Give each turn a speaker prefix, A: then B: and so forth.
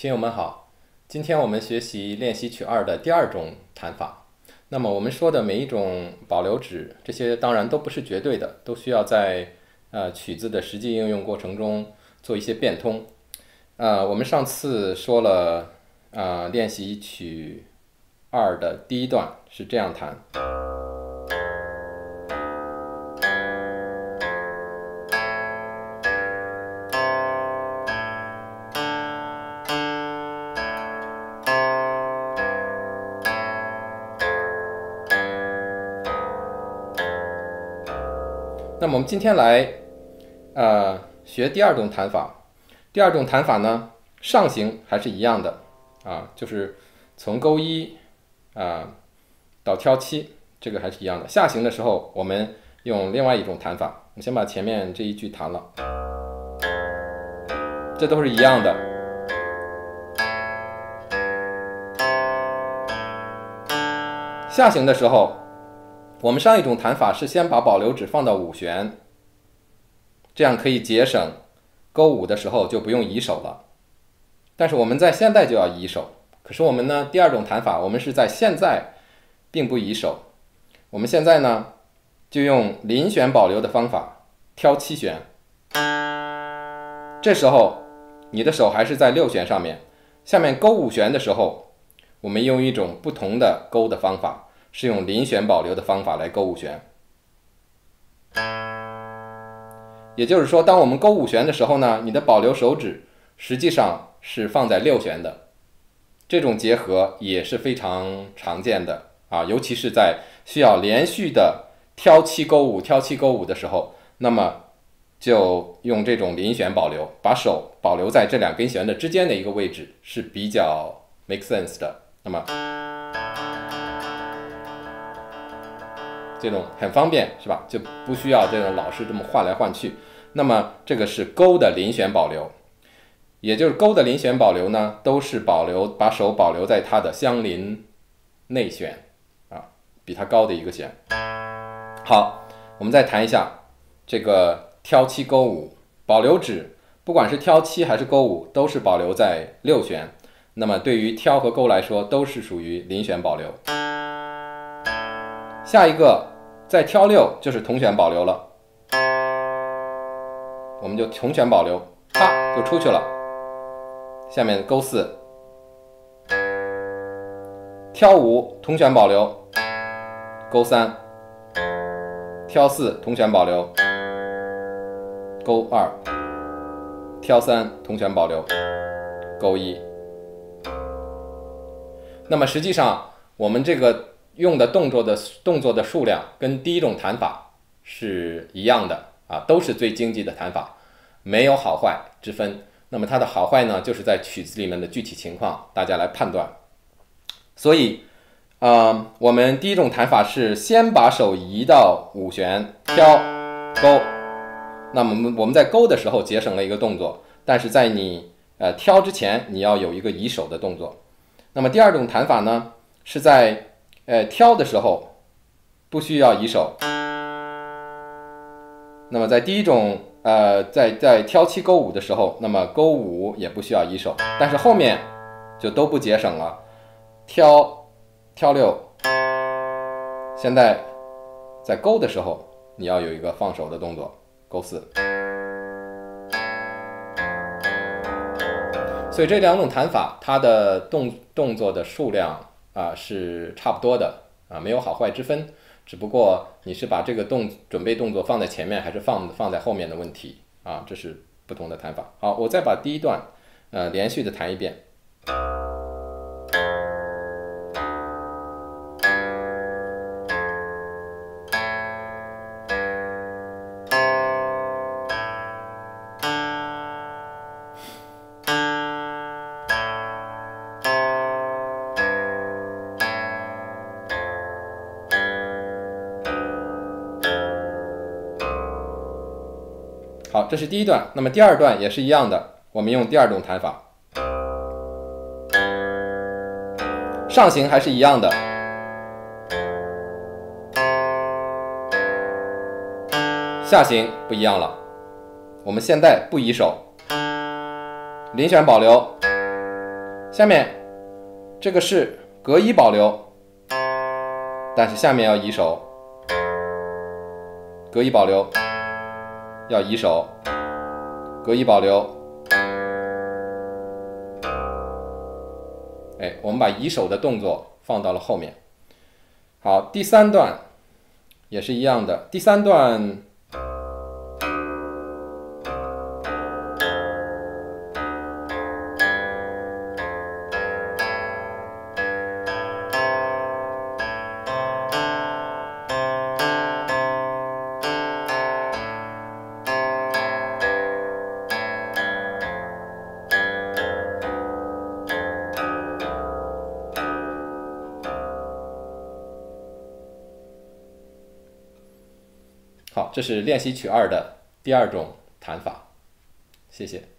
A: 听友们好，今天我们学习练习曲2的第2种弹法。那么我们说的每一种保留指，这些当然都不是绝对的，都需要在曲子的实际应用过程中做一些变通。我们上次说了，练习曲2的第1段是这样弹。那么我们今天来学第2种弹法。第2种弹法呢，上行还是一样的就是从勾1到挑7，这个还是一样的。下行的时候，我们用另外一种弹法。我先把前面这一句弹了，这都是一样的。下行的时候，我们上一种弹法是先把保留指放到5弦，这样可以节省勾5的时候就不用移手了。但是我们在现在就要移手，可是我们呢，第2种弹法我们是在现在并不移手，我们现在呢就用邻弦保留的方法挑7弦，这时候你的手还是在6弦上面，下面勾5弦的时候，我们用一种不同的勾的方法，是用邻弦保留的方法来勾5弦。也就是说，当我们勾5弦的时候呢，你的保留手指实际上是放在6弦的。这种结合也是非常常见的尤其是在需要连续的挑7勾5、挑7勾5的时候，那么就用这种邻弦保留，把手保留在这2根弦的之间的一个位置是比较 make sense 的。那么这种很方便是吧？就不需要这种老是这么换来换去。那么这个是勾的邻弦保留，也就是勾的邻弦保留呢，都是把手保留在它的相邻内弦比它高的一个弦。好，我们再弹一下这个挑7勾5，保留指不管是挑7还是勾5都是保留在6弦，那么对于挑和勾来说都是属于邻弦保留。下一个再挑6就是同弦保留了，我们就同弦保留，啪就出去了。下面勾4，挑5同弦保留，勾3，挑4同弦保留，勾2，挑3同弦保留，勾1。那么实际上我们这个用的动作的数量跟第1种弹法是一样的都是最经济的弹法，没有好坏之分。那么它的好坏呢，就是在曲子里面的具体情况，大家来判断。所以我们第1种弹法是先把手移到5弦，挑勾。那么我们在勾的时候节省了一个动作，但是在你挑之前，你要有一个移手的动作。那么第2种弹法呢，是在挑的时候不需要移手。那么在第1种在挑7勾5的时候，那么勾5也不需要移手，但是后面就都不节省了。挑6，现在在勾的时候你要有一个放手的动作，勾4。所以这2种弹法它的动作的数量是差不多的没有好坏之分，只不过你是把这个准备动作放在前面还是放在后面的问题这是不同的弹法。好，我再把第1段连续的弹一遍。好，这是第1段。那么第2段也是一样的，我们用第2种弹法，上行还是一样的，下行不一样了。我们现在不移手，邻弦保留， 下面这个是隔一保留，但是下面要移手，隔一保留要移手，隔一保留。哎，我们把移手的动作放到了后面。好，第三段也是一样的，第三段好，这是练习曲2的第2种弹法，谢谢。